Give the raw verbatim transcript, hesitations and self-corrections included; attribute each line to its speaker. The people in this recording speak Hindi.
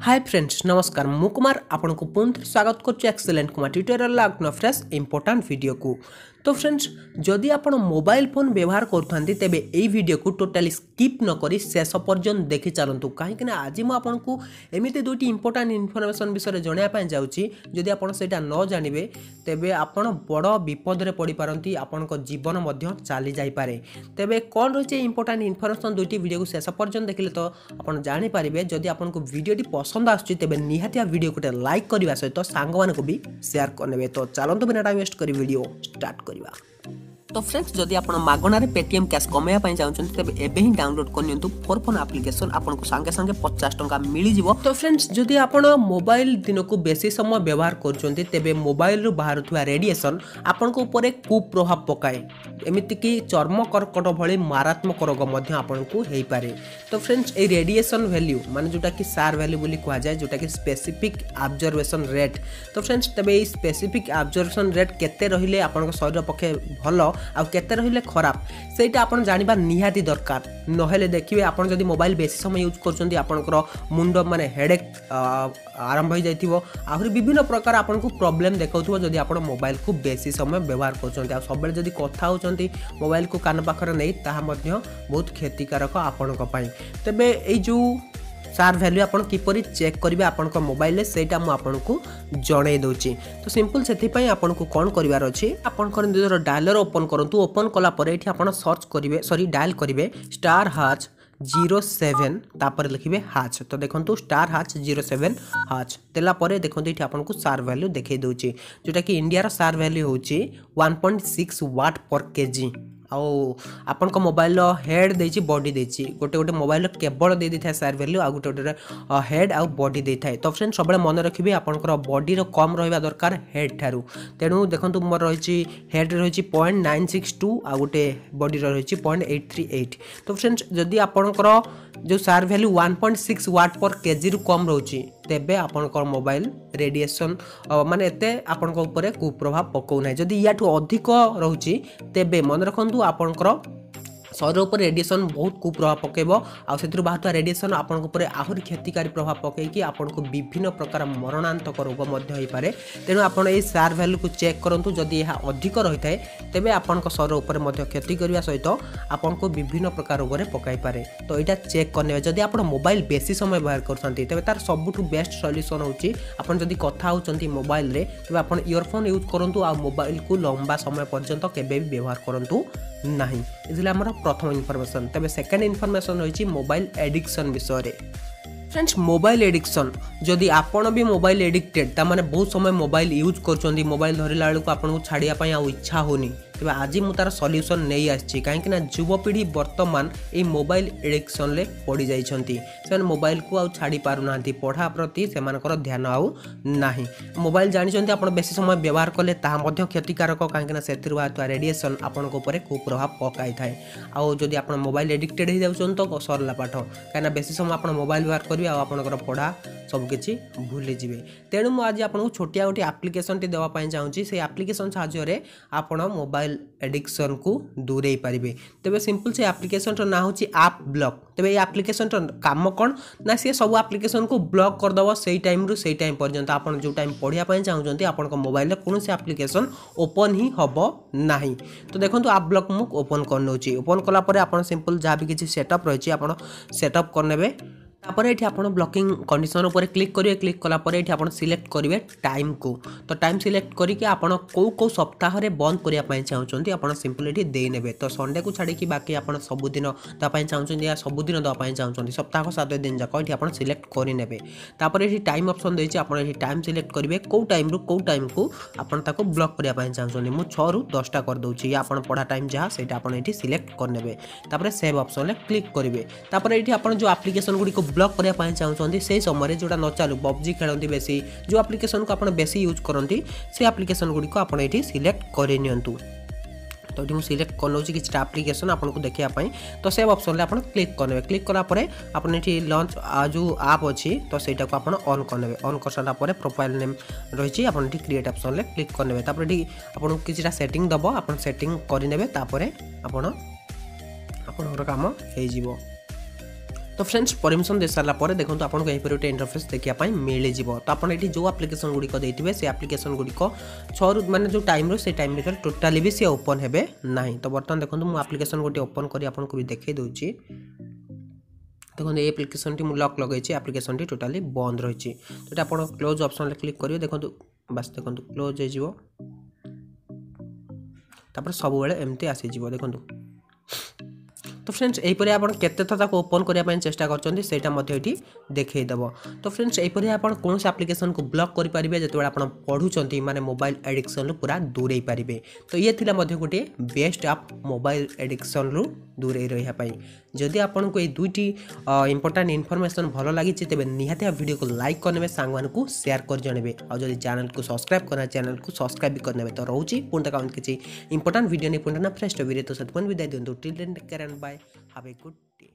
Speaker 1: हाय फ्रेंड्स नमस्कार मु कुमार आपन को पुनः स्वागत करछु एक्सीलेंट कुमार ट्यूटोरियल लागनो फ्रेश इंपोर्टेंट वीडियो को। तो फ्रेंड्स जदि आपण मोबाइल फोन व्यवहार करथांती तेबे एई वीडियो को टोटली स्किप न करी शेष पर्यंत देखि चलंतु काहेकि ना आज मु आपन को एमिति दुटी इंपोर्टेंट इन्फॉर्मेशन विषय जणिया पय जाउची। जदि आपण सेटा न जानिबे तेबे आपण बड़ विपद रे पड़ी पारंती आपण को जीवन मध्य चली जाई पारे। तेबे कोन रहिचे इंपोर्टेंट इन्फॉर्मेशन दुटी वीडियो को शेष पर्यंत देखिले तो आपण जानि पारिबे। जदि आपण को वीडियोटी पसंद आछी तेबे निहातिया वीडियो को लाइक करबा सहित सांग मान को भी शेयर करनेबे। तो चलंतु बिना टाइम वेस्ट करी वीडियो स्टार्ट करिवा। तो फ्रेंड्स जदि आपण मागणार पेटीएम कैश कमाया पय चाहछन तेबे एबे ही डाउनलोड करनियंतु फोर फोन एप्लीकेशन आपन को संगे संगे पचास टंका मिली जिवो। तो फ्रेंड्स जदि आपण मोबाइल दिन को बेसी समय व्यवहार करछन्ती तेबे मोबाइल रु बाहर थुआ रेडिएशन आपन को ऊपर कुप्रभाव पकाए एमिति कि चर्म कर्कट भली मारात्मक रोग मध्य आपन को हेई पारे। तो फ्रेंड्स ए रेडिएशन वैल्यू माने जोटा कि सार वैल्यू बोली कहा जाय जोटा कि स्पेसिफिक ऑब्जर्वेशन रेट। तो फ्रेंड्स तबे ए स्पेसिफिक ऑब्जर्वेशन रेट केते रहिले आपन को शरीर पखे भलो आ केते रहिले खराब सेटा आपन जानिबा निहाती दरकार। नहेले देखिबे आपन जदि मोबाइल बेसी समय यूज करछन्ती आपनकर मुंड माने हेडेक आरंभ हो जाइथिबो आहुरी विभिन्न प्रकार आपन को प्रॉब्लम देखाउथिबो जदि आपन मोबाइल को बेसी समय व्यवहार करछन्ती। आ सबले जदि कथा होचन्ती मोबाइल को कान पाखर नै ताहा मध्य बहुत क्षतिकारक आपन को पई। तबे ए जो सार वैल्यू आपन किपरि चेक करिवे आपन को मोबाइल ले सेटा मु आपन को जणै दोची। तो सिंपल सेथि पई आपन को कोन करिवार अछि आपन कर निजर डायलर ओपन करंतु। ओपन कला परे एठी आपन सर्च करिवे सॉरी डायल करिवे स्टार हाच जीरो सेवन तापर लिखिबे हाच। तो देखंतु स्टार हाच जीरो सेवन हाच तेला परे देखंतु एठी आपन को सार वैल्यू देखै दोची जोटा कि इंडिया रा सार वैल्यू होची one point six watt per KG. आउ आपन को मोबाइल रो हेड देछि बॉडी देछि गोटे गोटे मोबाइल रो केबल दे दिथा सार वैल्यू आ गोटे गोटे हेड आ बॉडी देथाय। तो फ्रेंड्स सबले मन रखिबे आपन को बॉडी रो कम रहबा दरकार हेड थारु। तेनु देखंतु मोर रहिछि हेड रहिछि zero point nine six two आ गोटे बॉडी रहिछि zero point eight three eight. तो फ्रेंड्स जदि आपन को जो SAR value one point six watt per KG रु कम रहउछि तेबे आपन को मोबाइल रेडिएशन माने एते आपन को ऊपर कुप्रभाव पकौ नै। जदि याठू अधिक रहउछि तेबे मन रखंतु आपन को शरीर ऊपर रेडिएशन बहुत कुप्रभाव पकेबो आ सेतिर बाहर रेडिएशन आपन ऊपर आहुरी क्षतिकारी प्रभाव पकै कि आपन को विभिन्न प्रकार मरणांतक रोग मध्य होई पारे। तेनु आपन ए सार वैल्यू को चेक करंतु जदि यह अधिक रही थाए तेबे आपन को शरीर ऊपर मध्य क्षति करबा सहित आपन को विभिन्न प्रकार रोग रे पकाई पारे। तो एटा चेक करने जदि आपन मोबाइल बेसी समय व्यवहार करथांती तेबे तार सबुठु बेस्ट सॉल्यूशन होची आपन जदि कथा होचंती मोबाइल रे तेबे आपन ईयरफोन यूज करंतु आ मोबाइल को लंबा समय पर्यंत केबे भी व्यवहार करंतु नहीं। इजिला हमर प्रथम इन्फॉर्मेशन। तबे सेकंड इन्फॉर्मेशन होइछि मोबाइल एडिक्शन विषय रे। फ्रेंड्स मोबाइल एडिक्शन जदि आपण भी मोबाइल एडिक्टेड ता माने बहुत समय मोबाइल यूज करचोंदी मोबाइल धरिला बेलू आपन को छाड़िया पई आ इच्छा होनी तेबे आज मु तार सॉल्यूशन नै आछि काहे कि ना युवपीढ़ी वर्तमान ए मोबाइल एडिक्शन ले पड़ी जाई छंती। से मोबाइल को आ छाड़ी पारु नांती पढ़ा प्रति से मानकर ध्यान आउ नाही। मोबाइल जानि छंती आपण बेसी समय व्यवहार करले ता मध्ये क्षतिकारक काहे कि ना सेतिर बात रेडिएशन आपण को ऊपर कुप्रभाव पकाई थाए। आ जदि आपण मोबाइल एडिक्टेड हो जाउछन तो सरला पाठ काहे ना बेसी समय आपण मोबाइल व्यवहार करबे आ आपनकर पढ़ा सब किछि भूली जिवे। तेणु मु आज आपन को छोटिया गोटे एप्लीकेशन टी देवा पय चाहूची से एप्लीकेशन सहायता रे आपण मोबाइल एडिक्शन को दूरे पारिबे। तबे सिंपल से एप्लीकेशन रो ना होची ऐप ब्लॉक। तबे ये एप्लीकेशन रो काम कोन ना से सब एप्लीकेशन को ब्लॉक कर दबो सेही टाइम रु सेही टाइम पर्यंत आपण जो टाइम पढ़िया पय चाहूचंती आपण को मोबाइल रे कोन से एप्लीकेशन ओपन ही हबो नाही। तो देखंतु ऐप ब्लॉक मु ओपन कर नउची। ओपन कला परे आपण सिंपल जा भी किछि सेटअप रहिछि आपण सेटअप कर नेबे। तापर एठी आपण ब्लॉकिंग कंडीशन ऊपर क्लिक करिवे। क्लिक कला परे एठी आपण सिलेक्ट करिवे टाइम को। तो टाइम सिलेक्ट करी के आपण को को सप्ताह रे बंद करिया पय चाहउचंती आपण सिंपल एठी देई नेबे। तो संडे को छाडी कि बाकी आपण सब दिन ता पय चाहउचंती या सब दिन दा पय चाहउचंती सप्ताह को सात दिन जाक एठी आपण सिलेक्ट करि नेबे। तापर एठी टाइम ऑप्शन देछि आपण एठी टाइम सिलेक्ट करिवे को टाइम रु को टाइम को आपण ताको ब्लॉक करिया पय चाहउचंती। मु छह रु दस टा कर दउछि या आपण पढ़ा टाइम जहा सेटा आपण एठी सिलेक्ट कर नेबे। तापर सेव ऑप्शन ले क्लिक करिवे। तापर एठी आपण जो एप्लीकेशन गुडी को ब्लॉक करिया पय चाहउचंती से समय जोटा न चालू पबजी खेलंती बेसी जो एप्लीकेशन को आपण बेसी यूज करंती से एप्लीकेशन गुडी को आपण एठी सिलेक्ट करि नियंतु। तो एठी मु सिलेक्ट करनोची कि एप्लीकेशन आपन को देखिया पय। तो सेव ऑप्शन ले आपण क्लिक करनेबे। क्लिक कला परे आपण एठी लॉन्च आ जो ऐप अछि तो सेटा को आपण ऑन करनेबे। ऑन कर साला परे प्रोफाइल नेम रहिछि आपण एठी क्रिएट ऑप्शन ले क्लिक करनेबे। तापर एठी आपण किछटा सेटिंग दबो आपण सेटिंग करि नेबे। तापर आपण आपण काम हे जिवो। तो फ्रेंड्स परमिशन दे सारा पर देखो आपको यहीं पर गोटे इंटरफेस देखा मिल जाव तो आप जो आप्लिकेसन गुड़िक देते से आप्लिकेसन गुड़िक छू मैंने जो टाइम से टाइम भितर टोटाली भी सी ओपन हे ना। तो बर्तमान देखो मुझे आप्लिकेसन गोटे ओपन कर आपको भी देखई दूसरी देखो ये एप्लिकेशन टी लॉक लगे आप्लिकेशन टी टोटाली बंद रही तो आप क्लोज ऑप्शन क्लिक करेंगे देखो बस देखो क्लोज हो सब एमती आसीज देखो। तो फ्रेंड्स यहीपरि आप केते थर ताको ओपन करने चेष्टा कर देखईदेव। तो फ्रेंड्स यहीपरि आप कौन से एप्लिकेशन को ब्लॉक करेंगे जो आप पढ़ुंट माने मोबाइल एडिक्शन पूरा दूरे पारे। तो ये थिला मध्य गोटे बेस्ट आप मोबाइल एडिक्शन रु दूरे रही। जदि आपको ये दुईटी इंपोर्टेंट इनफॉरमेशन भल लगी तेज निहाती वीडियो को लाइक करने सांग मानू शेयर कर जनइबे और जब चैनल को सब्सक्राइब करना चैनल को सब्सक्राइब भी करने। तो रोचे पुणी तक किसी इंपोर्टेंट वीडियो नहीं पुणी ना फ्रेश वीडियो तो सतपन विदाय दिंतु till then take care and bye have a good day.